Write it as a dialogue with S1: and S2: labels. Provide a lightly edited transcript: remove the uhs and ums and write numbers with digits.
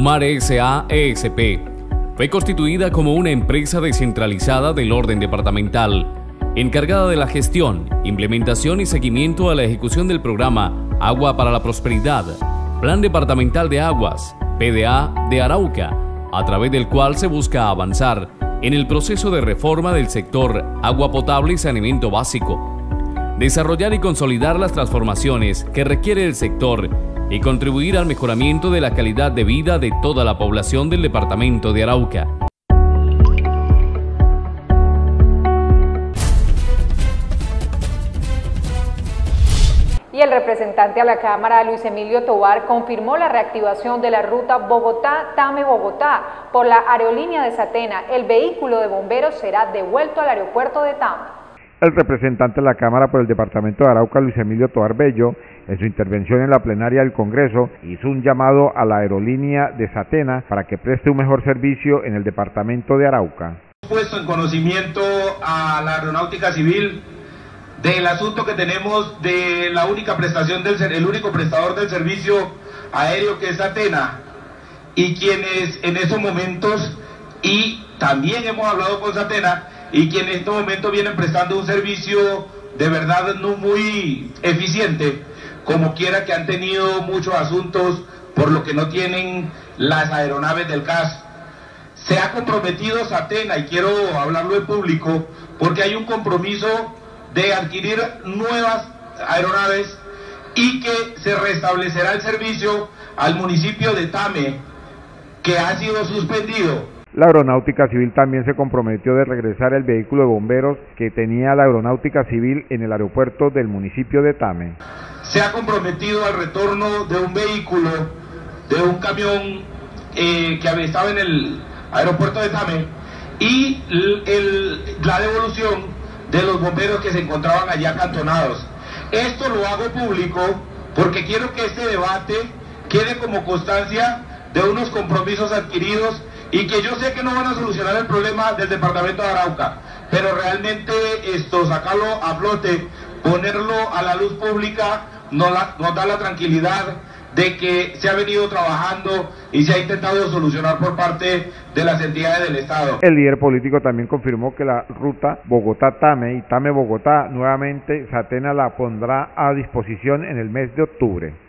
S1: Umar S.A. ESP fue constituida como una empresa descentralizada del orden departamental, encargada de la gestión, implementación y seguimiento a la ejecución del programa Agua para la Prosperidad, Plan Departamental de Aguas, PDA de Arauca, a través del cual se busca avanzar en el proceso de reforma del sector agua potable y saneamiento básico, desarrollar y consolidar las transformaciones que requiere el sector y contribuir al mejoramiento de la calidad de vida de toda la población del departamento de Arauca.
S2: Y el representante a la Cámara, Luis Emilio Tovar, confirmó la reactivación de la ruta Bogotá-Tame-Bogotá por la aerolínea de Satena. El vehículo de bomberos será devuelto al aeropuerto de Tame.
S3: El representante de la Cámara por el departamento de Arauca, Luis Emilio Tovar Bello, en su intervención en la plenaria del Congreso, hizo un llamado a la aerolínea de Satena para que preste un mejor servicio en el departamento de Arauca.
S4: Puesto en conocimiento a la Aeronáutica Civil del asunto que tenemos de la única prestación el único prestador del servicio aéreo, que es Satena, y quienes en esos momentos, y también hemos hablado con Satena, y quienes en estos momentos vienen prestando un servicio de verdad no muy eficiente, como quiera que han tenido muchos asuntos por lo que no tienen las aeronaves del CAS. Se ha comprometido Satena, y quiero hablarlo en público, porque hay un compromiso de adquirir nuevas aeronaves y que se restablecerá el servicio al municipio de Tame, que ha sido suspendido.
S3: La Aeronáutica Civil también se comprometió de regresar el vehículo de bomberos que tenía la Aeronáutica Civil en el aeropuerto del municipio de Tame.
S4: Se ha comprometido al retorno de un vehículo, de un camión que estaba en el aeropuerto de Tame, y la devolución de los bomberos que se encontraban allá acantonados. Esto lo hago público porque quiero que este debate quede como constancia de unos compromisos adquiridos, y que yo sé que no van a solucionar el problema del departamento de Arauca, pero realmente sacarlo a flote, ponerlo a la luz pública, nos da la tranquilidad de que se ha venido trabajando y se ha intentado solucionar por parte de las entidades del Estado.
S3: El líder político también confirmó que la ruta Bogotá-Tame y Tame-Bogotá nuevamente Satena la pondrá a disposición en el mes de octubre.